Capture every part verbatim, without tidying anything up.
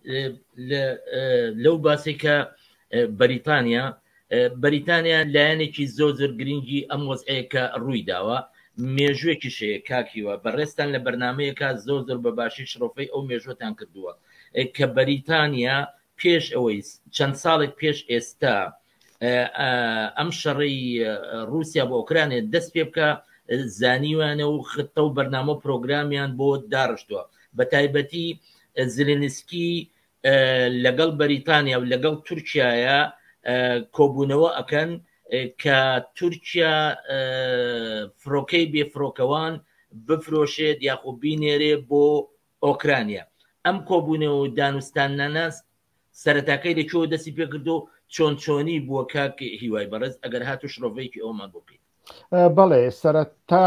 لەو باسی کە بەریتانیا بەریتانیا لایەنێکی زۆر زۆر گرنگی ئەم وەزعەیە کە ڕووی داوە مێژوێکی شەیە کاکیوە بەڕێستان لە بەرنمەیەکە زۆر زۆر بە باشی شرۆفەی ئەو مێژوەتان کردووە کە بەریتانیا پێش ئەوەی چەند ساڵێک پێش ئێستا ئەم شەڕی رووسیا بۆ ئۆکرانیا دەست پێ بکە زانیوانە و خطە و بەرنامە پرۆگرامیان بۆ داڕشتووە بە تایبەتی زلێنسکی لەگەڵ بەریتانیا و لەگەڵ تورکیایە کۆبوونەوە ئەکەن کە تورکیا فڕۆکەی بێفرۆکەوان بفرۆشێت یاخۆ بینێرێ بۆ ئۆکرانیا ئەم کۆبوونەوە و دانوستانانە سەرەتاکەی لەکوێوە دەستی پێکردو چۆن چۆنی بووە کاک هیوای بەڕێز ئەگەر هاتو شرۆڤەیەکی ئەومان بۆ بکەیت. بەڵێ سەرەتا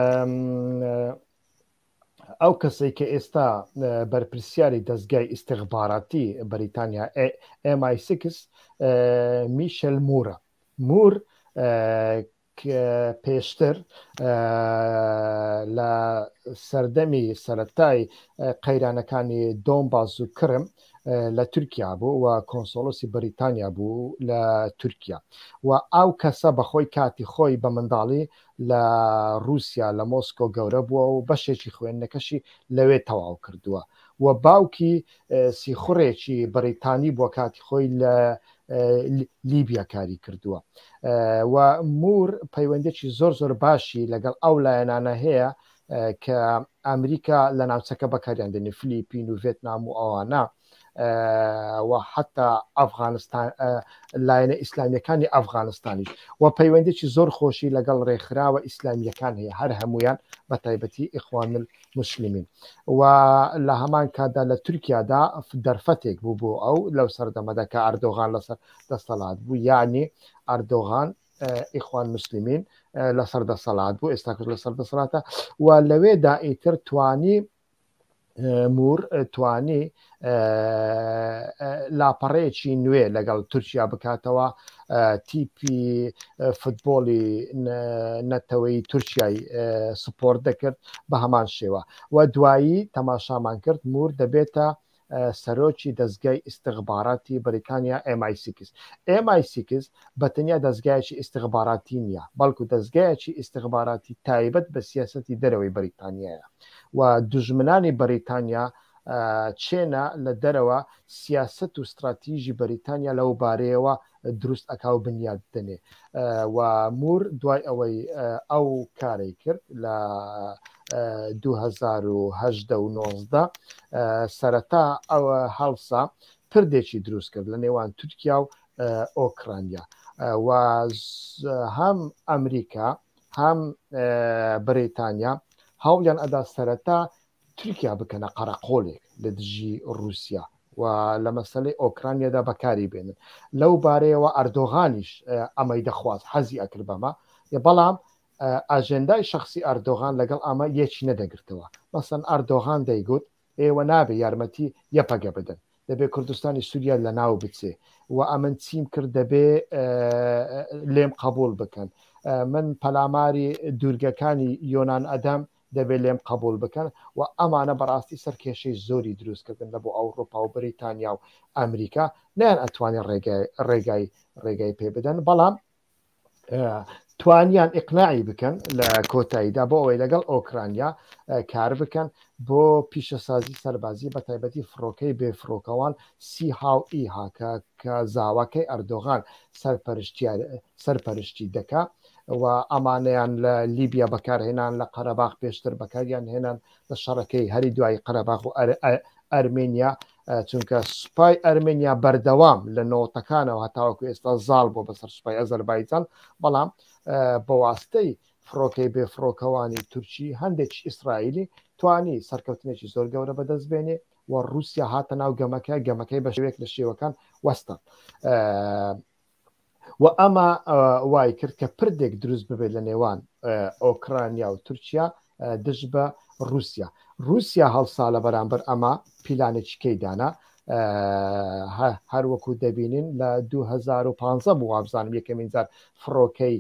ئەو کەسێک کە ئێستا بەرپرسیاری دەستگای ئیستیخباراتی بەریتانیا ئێم آی سیکس میشل مورە مور پێشتر لە سەردەمی سەرەتای قەیرانەکانی دۆنباس و کرم لە تورکیا بوو و کۆنسۆلۆسی بەریتانیا بوو لە تورکیا و ئەو کەسە بەخۆی کاتی خۆی بە منداڵی لە رووسیا لە مۆسکۆ گەورە بووە و بەشێکی خوێندنەکەشی لەوێ تەواو کردووە و باوکی سیخوڕێکی بەریتانی بووە کاتی خۆی لە لیبیا کاری کردووە و مور پەیوەندێکی زۆر زۆر باشی لەگەڵ ئەو لایەنانە هەیە کە ئەمریکا لە ناوچەکە بەکاریان دێنێ فلیپین و ڤێتنام و ئەوانە و حتا ئەفغانستان لایەنە ئیسلامیەکانی ئەفغانستانیش و پەیوەندێکی زۆر خۆشی لەگەڵ ڕێکخراوە ئیسلامیەکان هەیە هەر هەمویان بە تایبەتی ئیخوان المسلمین و لە هەمان کادا لە تورکیادا دەرفەتێک بوو بۆ ئەو لەو سەردەمەدا کە ئەردۆغان لەسەر دەسەڵات بوو یعنی ئەردۆغان ئیخوان مسلمین لەسەر دەسەڵات بوو ئێستا کرد لەسەر دەسەڵاتە و لەوێدا ئیتر توانی مور توانی لاپەڕەیەکی نوێ لەگەڵ تورکیا بکاتەوە تیپی فوتبۆلی نەتەوەی تورکیای سپۆرت دەکرد بە هەمان شێوە و دوایی تەماشامان کرد مور دەبێتە سەرۆکی دەستگای ئیستیخباراتی بەریتانیا ئێم آی سیکس ئێم آی سیکس بەتەنیا دەستگایەکی ئیستیخباراتی نییە بەڵکو دەستگایەکی ئیستیخباراتی تایبەت بە سیاسەتی دەرەوەی بەریتانیایە و دوژمنانی بەریتانیا چێنە لە دەرەوە سیاست و استراتیژی بەریتانیا لەو بارەیەوە دروست ئەکا و بنیاد دەنێ و مور دوای ئەوەی ئەو کاری کرد لە دوو هەزار و هەژدە و نۆزدە سەرەتا ئەوە هەڵسا پردێکی دروست کرد لە نێوان تورکیا و ئۆکرانیا و هەم ئەمریکا هەم بەریتانیا هەوڵیان ئەدا سەرەتا تورکیا بکەنە قەرەقۆڵێک لە دژی رووسیا و لە مەسەلەی ئۆکرانیادا بەکاری بێنن لەو بارەیەوە ئەردۆغانیش ئەمەی دەخواست حەزی ئەکرد بەمە بەڵام ئاژێندای شخصی ئەردۆغان لەگەڵ ئەمە یەکی نەدەگرتەوە مەسەن ئەردۆغان دەیگوت ئێوە نابێ یارمەتی یەپەگە بدەن دەبێ کوردستانی سووریا لە ناو بچێ و ئەمن چیم کرد دەبێ لێم قبول بکەن من پەلاماری دوورگەکانی یۆنان ئەدەم دەبێت لێم قبول بکەن و ئەمانە بەڕاستی سەر کێشەی زۆری دروستکردن لە بۆ ئەوروپا و بریتانیا و ئەمریکا نیان ئەتوانێت ڕێگای ڕێگای پێ بدەن بەڵام توانیان ئیقناعی بکەن لە کۆتاییدا بۆ ئەوەی لەگەڵ ئۆکرانیا کار بکەن بۆ پیشەسازی سەربازی بە تایبەتی فڕۆکەی بێفرۆکەوان سی هاو ئی هاکە کە زاواکەی ئەردۆغان سەرپەرشتی دەکا و ئەمانەیان لە لیبیا بەکارهێنان لە قەرەباغ پێشتر بەکاریان هێنان لە شەڕەکەی هەری دوای قەرەباغ و ئەرمێنیا چونکە سوپای ئەرمێنیا بەردەوام لە نۆتەکانەوە هەتاوەکو ئێستا زاڵ بۆ بەسەر سوپای ئەزەربایجان بەڵام بە واستەی فڕۆکەی بێفرۆکەوانی تورکی هەندێک ئیسرائیلی توانی سەرکەوتنێکی زۆر گەورە بەدەست بێنێ و رووسیا هاتە ناو گەمەکە گەمەکەی بە شێوەیەک لە شێوەکان وەستە و ئەمە وای کرد کە پردێک دروست ببێت لە نێوان ئۆکرانیا و تورکیا دژ بە رووسیا رووسیا هەڵسا لە بەرامبەر ئەمە پیلانێکی کەیدانا هەروەکو دەبینین لە دوو هەزار و پانزە بوو وابزانم یەکەمین جار فڕۆکەی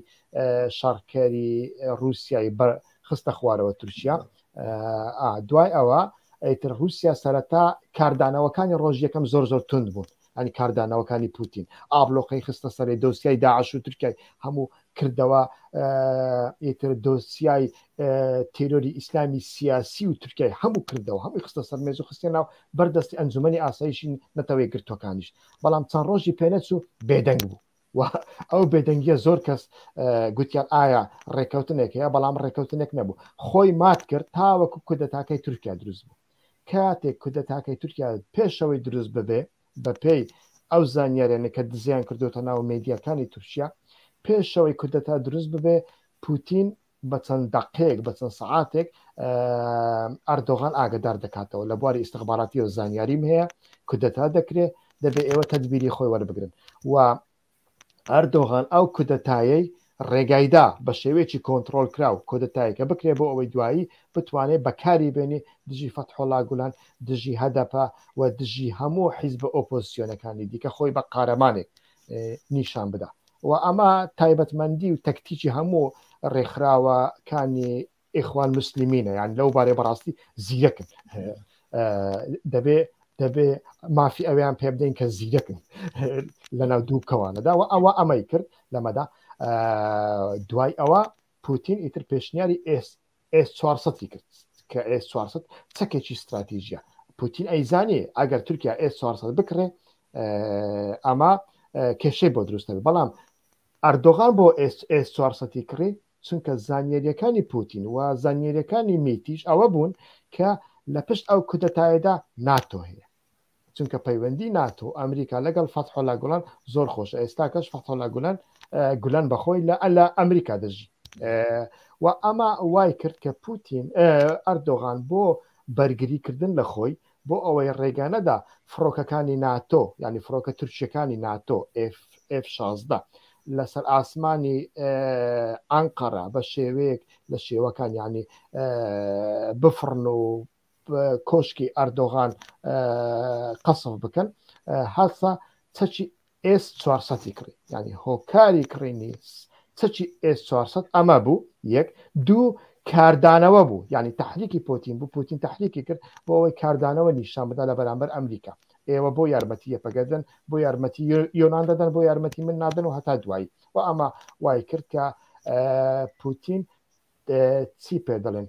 شەڕکەری رووسیای خستە خوارەوە تورکیا دوای ئەوە ئەیتر رووسیا سەرەتا کاردانەوەکانی ڕۆژ یەکەم زۆر زۆر تند بوون ئەنی کاردانەوەکانی پوتین ئابلۆقەی خستە سەرێ دۆسیای داعش و تورکای هەموو کردەوە ئیتر دۆسیای تێرۆری ئیسلامی سیاسی و تورکای هەموو کردەوە هەمووی خستە سەر مێز و خستێ ناو بەردەستی ئەنجومەنی ئاسایشی نەتەوەی گرتوەکانیش بەڵام چەند ڕۆژی پێنەچوو بێدەنگ بوو ئەو بێدەنگیە زۆر کەس گوتیان ئایا ڕێکەوتنێک هەیە بەڵام ڕێکەوتنێک نەبوو خۆی مات کرد تاوەکو کودەتاکەی تورکیا دروست بوو کاتێک کودەتاکەی تورکیا پێشەوەی دروست ببێ بە پێی ئەو زانیارێنە کە دزیان کردوتە ناو مێدیەکانی تورکیا پێشەوەی کودەتا دروست ببێ پوتین بە چەند دقەیەک بە چەند سەعاتێک ئەردۆغان ئاگدار دەکاتەوە لە بواری ئیستخباراتی و زانیاریم هەیە کودەتا دەکرێت دەبێت ئێوە تەدبیری خۆی وەربگرن و ئەردۆغان ئەو کودەتایەی ڕێگایدا بە شێوەیەکی کۆنتترۆل کرا و کۆدەتایەکە بکرێ بۆ ئەوەی دوایی بتوانێت بەکاری بێنی دژی فەتحۆڵا گولان دژی هەدەپە و دژی هەموو حیزب ئۆپۆزیسیۆنەکانی دیکە خۆی بە قارەمانێک نیشان بدا و ئەمە تایبەتمەندی و تەکتیکی هەموو ڕێکخراوەکانی ئیخوان مسلمینە یان لەو بارێ بەڕاستی زیرەکن دەبێ دەبێ مافی ئەویان پێ بدەین کە زیرەکن لەناو دوو کەوانەدا و ئەوە ئەمەی کرد لەمەدا دوای ئەوە پوتین ئیتر پێشنیاری ئێس چوارسەدی کرد کە ئێس چوارسەد چەکێکی استراتیژیە پوتین ئەیزانێ ئەگەر تورکیا ئێس چوارسەد بکڕێ ئەمە کێشەی بۆ دروستە بەڵام ئەردۆغان بۆ ئێس چوارسەدی کڕی چونکە زانیاریەکانی پوتین و زانیاریەکانی میتیش ئەوە بوون کە لە پشت ئەو کودەتایەدا ناتۆ هەیە چونکە پەیوەندی ناتۆ ئەمریکا لەگەڵ فەتحۆڵا گوڵان زۆر خۆشە ئێستا کەش فەتحۆڵا گوڵان گولان بەخۆی لە لە ئەمریکا دەژی و ئەمە وای کرد کە پوتین ئەردۆغان بۆ بەرگریکردن لە خۆی بۆ ئەوەی ڕێگانەدا فڕۆکەکانی ناتۆ ینی فڕۆکە تورکیەکانی ناتۆ ئف شازدە لەسەر ئاسمانی ئەنقەرە بە شێوەیەک لە شێوەکان ینی بفڕن و کۆشکی ئەردۆغان قەسف بکەن هەسا چەکی ئێس چوارسەدی کڕی ینی هۆکاری کڕینی چەکی ئێس چوارسەد ئەمە بوو یەک دوو کاردانەوە بوو ینی تحریکی پۆتین بوو پوتین تحریکی کرد بۆ ئەوەی کاردانەوە نیشان بدا لە بەرامبەر ئەمریکا ئێوە بۆ یارمەتی یەپەگەدن بۆ یارمەتی یۆناان دەدەن بۆ یارمەتی من نادن و هەتا دوایی و ئەمە وای کرد کە پوتین چی پێ دەڵێن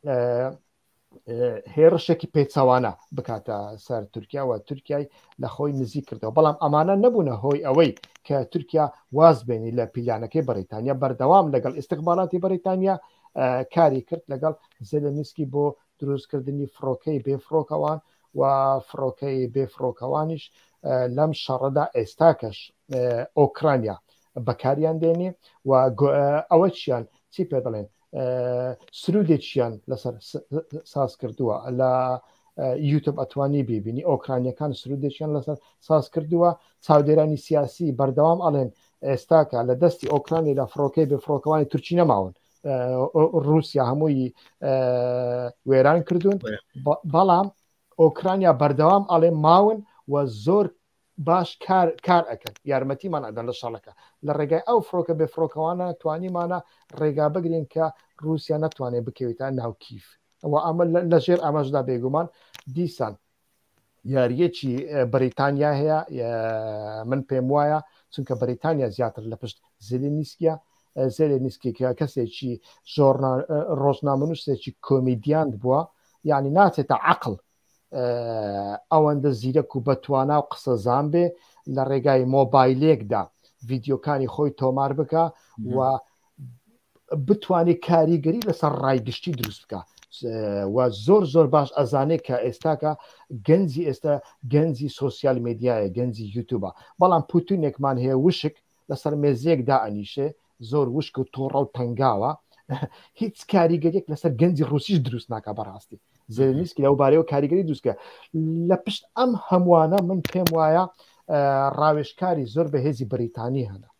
هێرشێکی پێچەوانە بکاتە سەر تورکیا و تورکای لە خۆی نزیک کردەوە بەڵام ئەمانە نەبوونە هۆی ئەوەی کە تورکیا واز بێنی لە پیلانەکەی بەریتانیا بەردەوام لەگەڵ ئیستقبالاتی بەریتانیا کاری کرد لەگەڵ زێلێنسکی بۆ دروستکردنی فڕۆکەی بێفرۆکەوان و فڕۆکەی بێفرۆکەوانیش لەم شەڕەدا ئێستاکەش ئۆکرانیا بەکاریان دێنێ و ئەوە چیان چی پێ دەڵێن سرودێکیان لەسەر ساز کردووە لە یوتب ئەتوانی بیبینی ئۆکرانیەکان سرودێکیان لەسەر ساز کردووە چاودێرانی سیاسی بەردەوام ئەڵێن ئێستاکە لە دەستی ئۆکرانی لە فڕۆکەی بێفرۆکەوانی تورکی نەماون رووسیا هەمووی وێران کردوون بەڵام ئۆکرانیا بەردەوام ئەڵێ ماون و زۆر باش کار ئەکەن یارمەتیمان ئەدەن لە شەڵەکە لە ڕێگای ئەو فڕۆکە بێفرۆکەوانە توانیمانە ڕێگا بگرین کە رووسیا نەتوانێت بکەوێتە ناو کیف ئەوە ئەمە لەژێر ئەمەشدا بێگومان دیسان یاریەکی بەریتانیا هەیە من پێم وایە چونکە بەریتانیا زیاتر لە پشت زێلێنسکیە زێلێنسکی کەسێکی ڕۆژنامەنووسێکی کۆمیدیان بووە یعنی ناچێتە عەقڵ ئەوەندە زیرەک و بەتوانا و قسەزان بێ لە ڕێگای مۆبایلێکدا ڤیددیۆکانی خۆی تۆمار بکە و بتوانێت کاریگەری لەسەر ڕایگشتی دروست بکە و زۆر زۆر باش ئەزانێت کە ئێستاکە گەنجی ئێستا گەنجی سۆسیال مێدیایە گەنجی یوتوبە بەڵام پوتونێکمان هەیە وشک لەسەر مێزەیەکدا ئەنیشێ زۆر وشک و تۆڕە و تەنگاوە هیچ کاریگەریەک لەسەر گەنجی ڕوسیش دروست ناکە بەڕاستی زێلێنسکی لەو بارەوە کاریگەری دروستکە لە پشت ئەم هەمووانە من پێم وایە ڕاوێژکاری زۆر بە هێزی بەریتانی هەنا